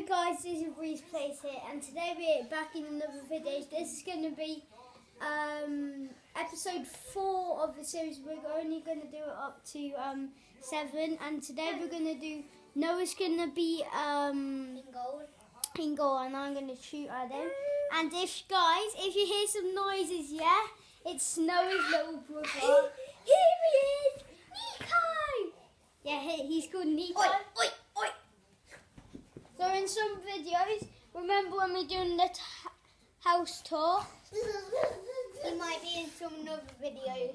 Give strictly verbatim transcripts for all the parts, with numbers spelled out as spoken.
Hello guys, this is Breeze Place here, and today we're back in another video. This is going to be um, episode four of the series. We're only going to do it up to um, seven, and today we're going to do Noah's going to be um, In goal. in goal, and I'm going to shoot at him. And if guys, if you hear some noises, yeah, it's Noah's little brother. Here he is, Nico. Yeah, he, he's called Nico. Oi, oi, oi. So in some videos, remember when we're doing the t house tour? He might be in some other videos.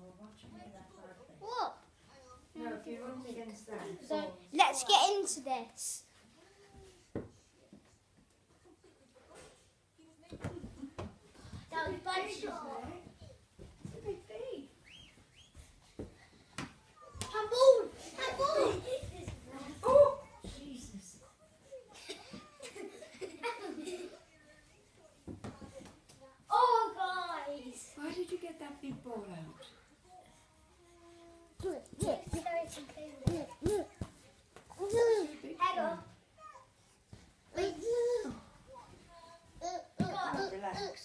What? No, if you're running against that. So let's get into this. That was bad shot. Handball! Handball! Oh! Jesus. Oh guys! Why did you get that big ball out? Header. Oh, relax.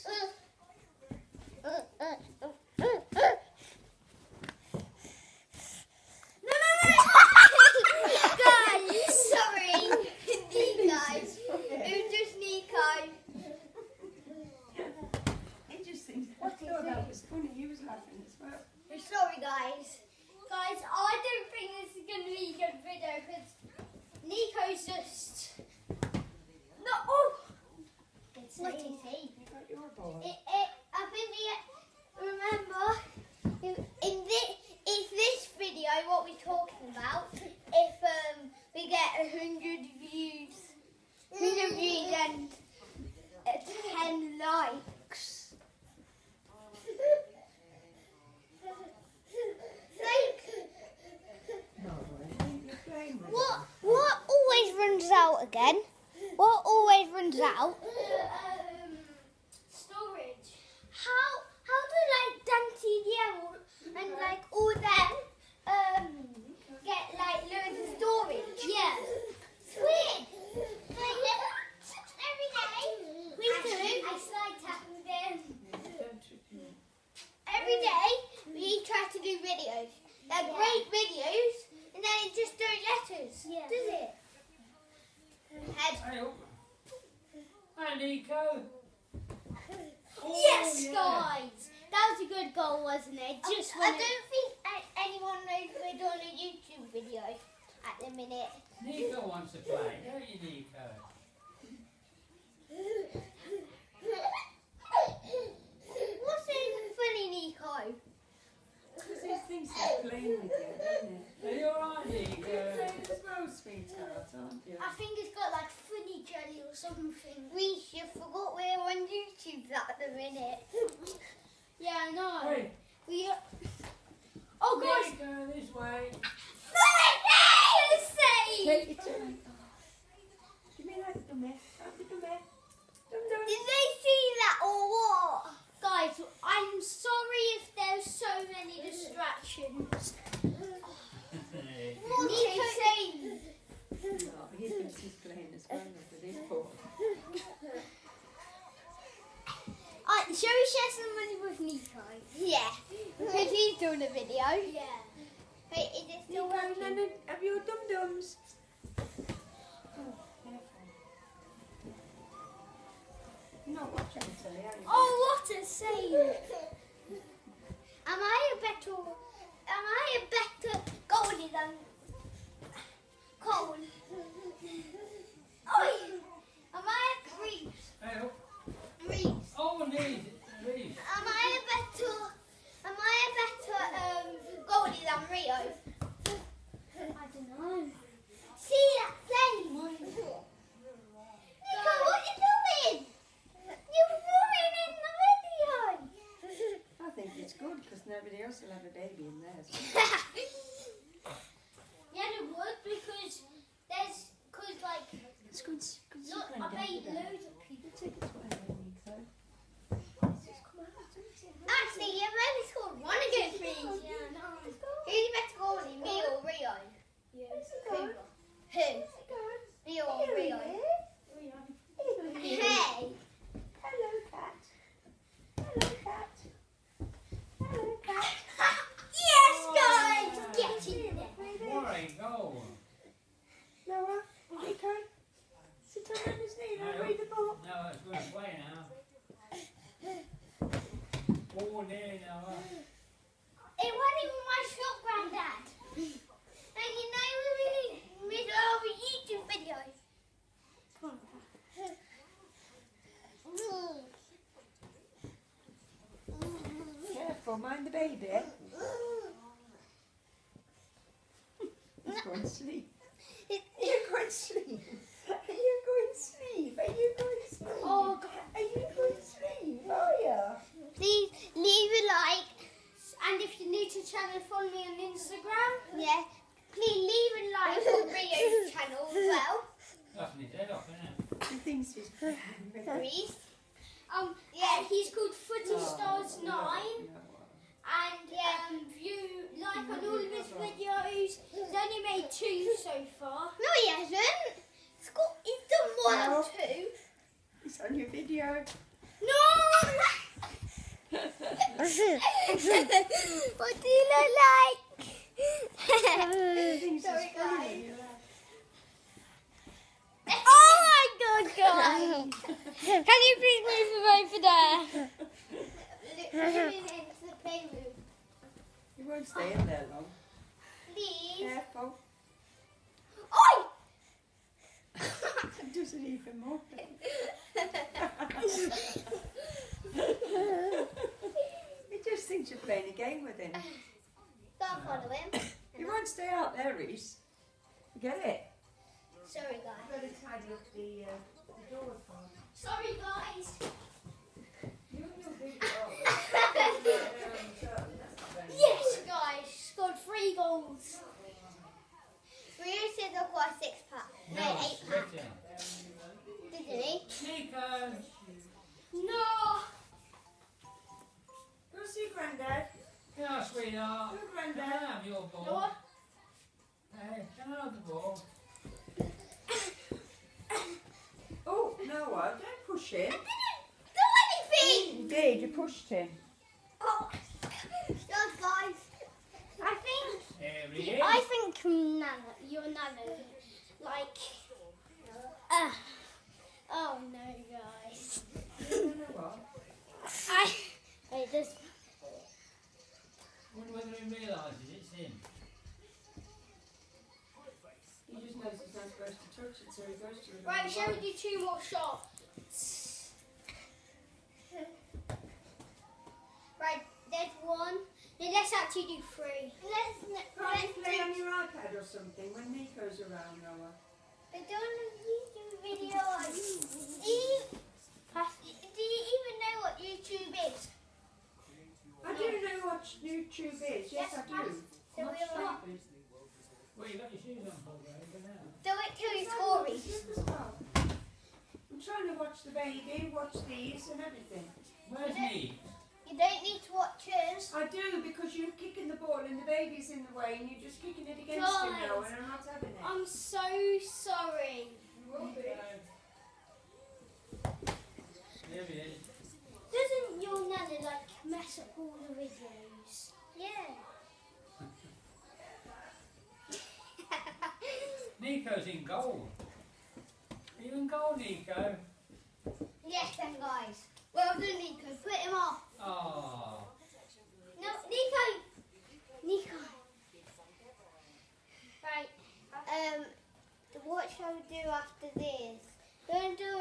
Guys, sorry. Nico. It was just Nico. He just thinks, I thought that was funny. He was laughing as well. Sorry, guys. Guys, I don't think this is going to be a good video because Nico's just... No! Oh! What is he? You got your ball. It, it, I think we remember in, in this, is this video what we're talking about. If um, we get a hundred views, hundred views and uh, ten likes. Like, No, you're playing with what what always runs out again? What always runs out? Um, storage. How how do like Dante Diego and like all them um get like loads of storage? Yeah. Sweet. Like every day we do. I slide tap them. Don't trip me. Every day we try to do videos. They're Yeah. great videos, and then it just don't let us. Yeah. Does it? Head. Hey, oh. Hi, Nico. Oh, Yes, yeah. guys! That was a good goal, wasn't it? Just I when don't it... think a- anyone knows we're doing a YouTube video at the minute. Nico wants to play, don't you, Nico? What's so funny, Nico? Because he thinks he's playing with you, doesn't he? Are you alright, You're Nico? playing as well, sweetheart, aren't you? I think it's got like funny jelly or something. We should forgot we're on YouTube at the minute. Yeah, I know. Hey, We... Oh, gosh! Nico, this way. Take it to me. Give me that dummy. Have the dummy. Dum dum. Did they see that or what? Guys, I'm sorry if there's so many distractions. What did they say? No, he thinks he's playing as well with his ball. Uh, shall we share some money with Nico? Yeah, because he's doing a video. Yeah. Wait, is it still Nico, working? none of have your dum dums. You're not watching the telly, are you? Oh, what a save! Am I a better? Am I a better goalie than Cole? Oi! Am I a Reeves? Hey, oh, Reeves. oh, Reese, Reese. Am I a better? Am I a better um, goalie than Rio? I don't know. See that play? Nico, what you doing? You're falling in the video. I think it's good because nobody else will have a baby in theirs. Yeah, it would because there's, cause like, It's good. good look, I bet loads of people. Take it away, Nico. Actually, you've only scored one against me. Yeah, no. Who's the better goalie, me or Rio? Yes. Who? Who? Me or Rio? Careful, mind the baby. He's going to sleep. Are you going to sleep? Are you going to sleep? Are you going to sleep? Oh, God. Are you going to sleep? Oh, yeah. Please leave a like. And if you're new to the channel, follow me on Instagram. Yeah. Please leave a like on Rio's channel as well. Laughing his head off, isn't it? He thinks he's Please. Um, Yeah. he's called Footy Stars nine. And Yeah. um, view like on all of his videos. He's only made two so far. No, he hasn't. He's, got, he's done one No. or two. He's on your video. No! What do you look like? He thinks Sorry, it's funny guys. when you laugh. Oh my God, guys! Can you please move him over there? Moving into the playroom. He won't stay in there long. Please. Careful. Oi! It doesn't even move. He just thinks you're playing a game with him. Don't follow him. He won't stay out there, Reese. Get it? Sorry, guys. Better tidy up the, uh, the door for him. Sorry, guys. You and your big dog. Yes, guys. Scored three goals. Rio said I've got a six pack. No, No, eight pack. spitting. Didn't he? Nico! No. Go see Grandad. Yeah, sweetheart. Go, Can I Grandad. have your ball? No. Hey, can I have the ball? Oh, Noah, don't push him. Do anything! You did, you pushed him. Oh. Yes, guys. I think. Here he is. I think Nana, your Nana, like. Uh, oh no, guys. You know what? I. Wait, this. Wonder whether he realises it's him. He just knows he's not supposed to touch it, so he goes to it. Right, shall we do two more shots? Right, there's one. Then let's actually do three. Let's, Can't you let's play on do... your iPad or something when Nico's around, Noah? I don't know YouTube videos. Do you, do you even know what YouTube is? I do know what YouTube is. Yes, Yes, I do. pass. So Not we are not. stupid. Well, you got your shoes on, Paul, over now. Do it till it's Tory. I'm trying to watch the baby, watch these and everything. Where's me? You don't need to watch us. I do, because you're kicking the ball and the baby's in the way and you're just kicking it against him Guys. now and I'm not having it. I'm so sorry. You will be. There he is. Doesn't your Nana like mess up all the videos? Yeah. Nico's in goal. Are you in goal, Nico? Yes, then, guys. Well done, Nico. Put him off. Oh. No, Nico. Nico. Right. Um, what shall we do after this? We're going to do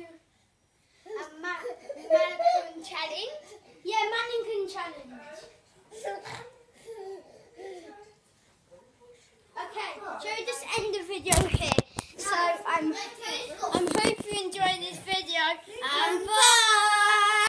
a ma- marathon challenge. Yeah, Mannequin challenge. Okay, shall we just